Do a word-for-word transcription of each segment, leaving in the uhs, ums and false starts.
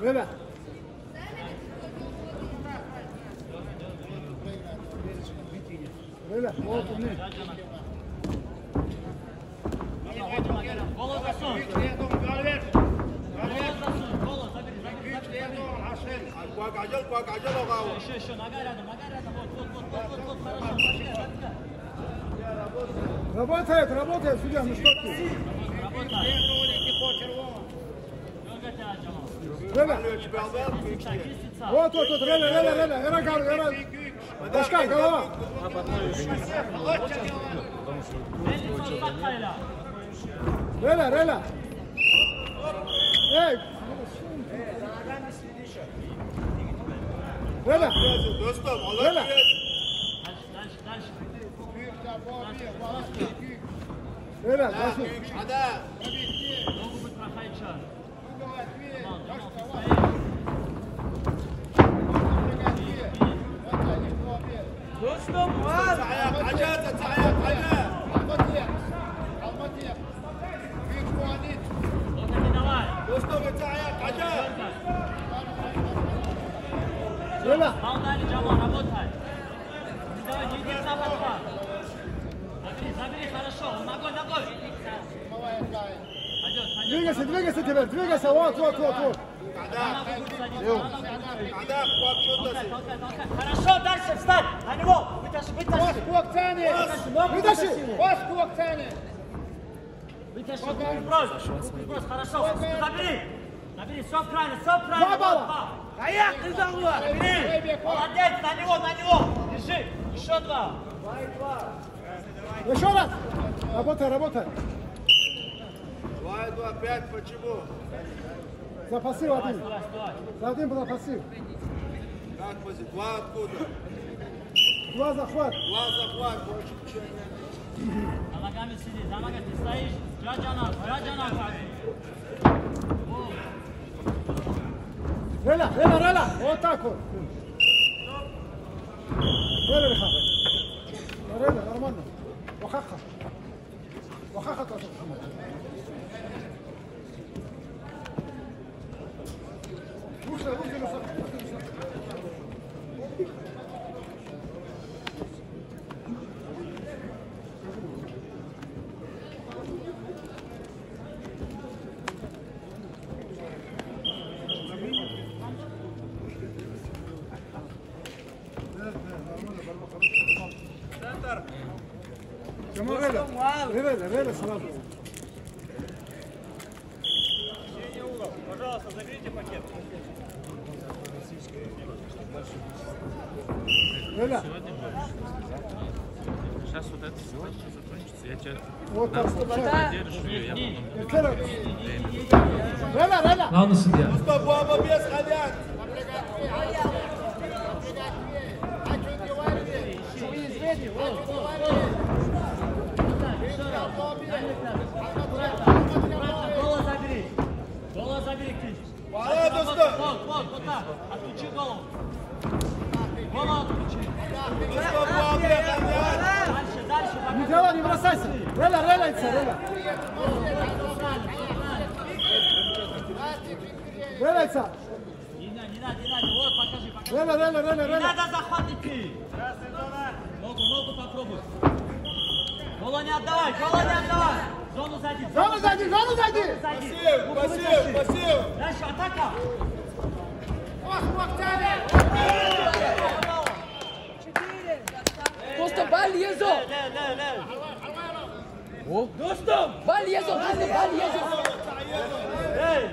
Rela. Rela, вот он. Голос засунь. Куак ажал, куак ажал огау. Еще, еще, нога рядом, нога рядом. Вот, вот, вот, вот, вот, вот, хорошо. Работает, работает, судья, ну что ты? Работает. Рела. Вот, вот, вот, Рела, Рела, Рела, Рела, Рела. Башка, голова. Рела, Рела. Эй. Rela. Dostum, Allah Rela. bilir. Дальше, дальше, дальше. Rela, Ha, dальше. büyük adam. Ногу будет проходить шар. Dostum var. Ayak, ayak, ayak, ayak. Давай. Dostum, ayak, ayak. Rela. Балдали, Джамал, работай. Давай, не иди в напад. Забери, забери, хорошо. Ногой, ногой. Пойдет, пойдет. Двигайся, двигайся теперь, двигайся, вот, вот, вот, вот. Adam, adam, kuak şuradasın. Толкай, толкай. Хорошо, дальше встань. На него. Вытащи, вытащи. Кулак тяни. Вытащи. Ваш кулак тяни. Вытащи, брось. Брось, хорошо. Забери. Забери, все правильно, все правильно. Два балла. Ayak kızanlar. Забери. Молодец, на него, на него. Держи. Еще два. Еще раз. Работай, работай. Два, два, пять, почему? За пассив один. Стой, стой. За один был пассив. Как позиция? Два откуда? Два захват. Два захват, больше ничего нет. За ногами сиди, за ногами ты стоишь. Джаджана, Джаджана. Рела, Рела, Рела. Вот так вот. Рела, Рела. Рела, нормально. Вахаха. Вахаха тоже. Лучше, лучше, лучше. Рела, Рела, Рела сразу. Пожалуйста, заберите пакет. Рела. Сейчас вот это закончится, закончится. Я тебя Вот так. поддерживаю, я потом... Рела, Рела. Главный судья. Dostum, bu ama без ходят. Голову забери. Голову забери, Криш. Вала, достum. Вот, вот, вот так. Отключи голову. Голову отключи. Dostum, bu ama без ходят. Дальше, дальше. Не делай, не бросайся. Рела, релайся, Рела. Релайся. Не надо, не надо, не надо. Вот, покажи, покажи. Рела, Рела, Рела, Не Рела. надо захват идти. Ногу, ногу попробуй. Голову не отдавай, голову не отдавай. Зону зайди. Зону зайди, зону зайди. Зайди. Пассив, пассив, пассив. Дальше атака. Dostum bal yezo. Лев, лев, лев. Dostum bal yezo. Dostum bal yezo. Эй.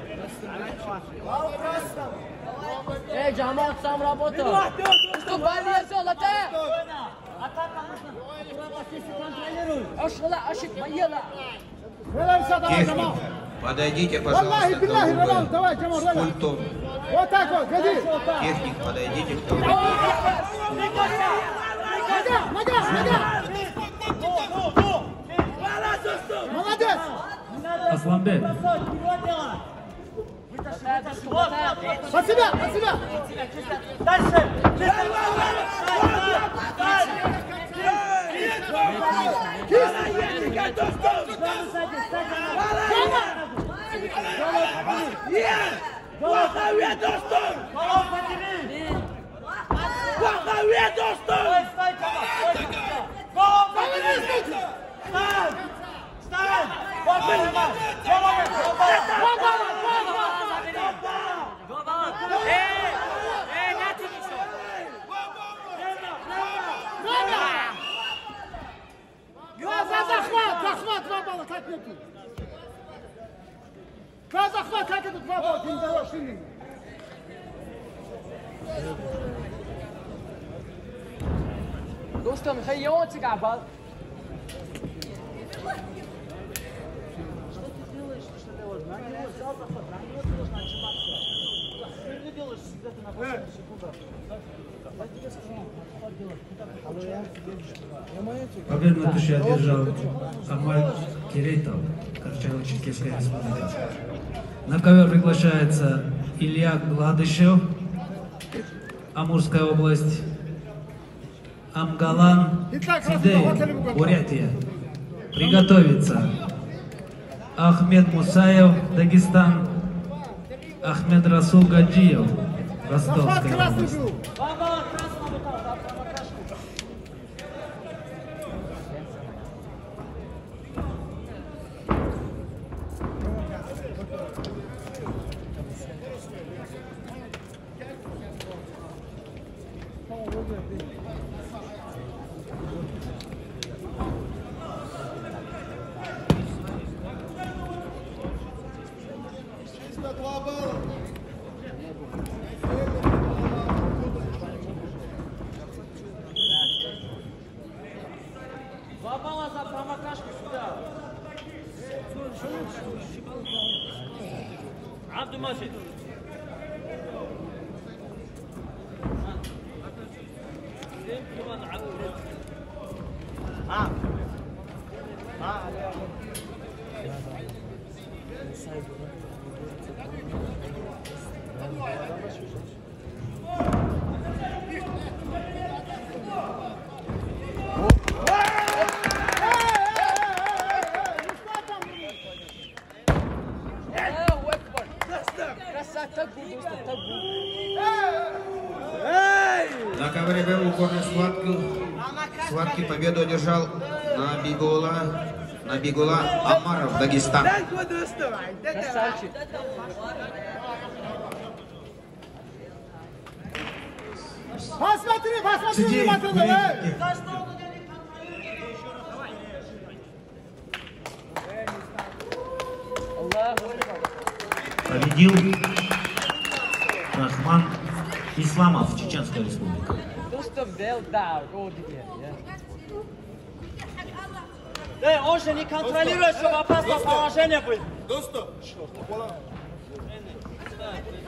Эй, Джамал, сам работал. Dostum bal yezo, lata. Атака нужно. Если контролируй. Ашла, ашик, боела. Релайся, давай, Джамал. Техник, подойдите, Валлахи, пожалуйста, к биллахи, Роман, тому давай, Джамал, с Рела. пультом. Вот так вот, веди. Техник, подойдите к тому. Нога, нога, нога. Молодец. Асланбек. Под себя, под себя. Дальше. Плохове, доступ! Голов подними! Плохове, доступ! Стой, стой, Тома, стой, стой! Голов подними! Встань! Встань! Вот прямо! Голову! Эй! Эй, не тяни! За захват, захват, два балла, как нету. За захват, как это два балла, ты не даешь именно. Dostum, хай он тебя бал. Победную туши одержал Амаль Кирейтов, Карачаево-Черкесская республика. На ковер приглашается Илья Гладышев, Амурская область, Амгалан Цидеев, Бурятия. Приготовиться. Ахмед Мусаев, Дагестан, Ахмед Расул Гаджиев, Ростовская область. Два балла. Два балла за промокашку сюда. Абдумаджид. А. А, На ковре Б упорной схватки, схватки победу одержал Набигула, Набигула Амаров, Дагестан. Красавчик. Посмотри, посмотри Сидеть, внимательно, эй! Победил Рахман Исламов, Чеченская республика. Dostum, del da, родине. Эй, он же не контролирует, чтобы опасное положение было. Доступ!